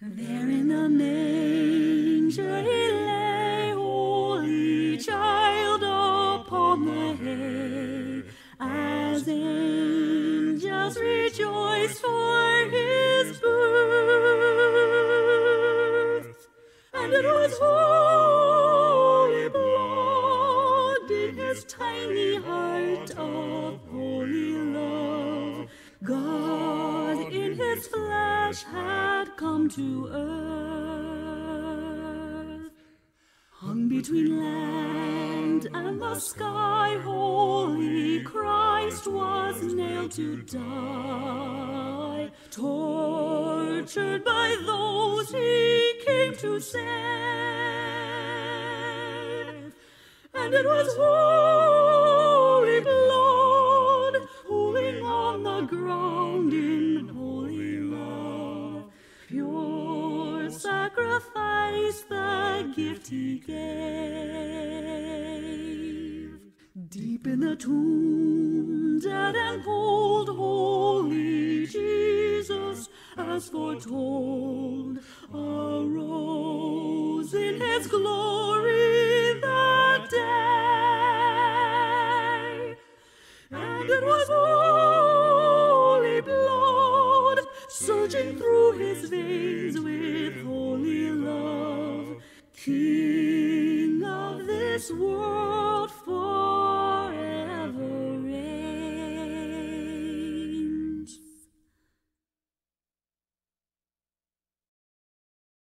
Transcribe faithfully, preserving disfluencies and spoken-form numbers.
There in the manger he lay, holy child upon the hay, as angels rejoiced for his birth. And it was holy blood in his tiny heart of holy love. God in his flesh had come to earth. Hung between land and the sky, holy Christ was nailed to die. Tortured by those he came to save. And it was holy blood pooling on the ground in holy love. Pure sacrifice, the gift he gave. Deep in the tomb, dead and cold, holy Jesus, as foretold, arose in his glory that day. And it was holy blood surging through his veins with holy love. King of this world,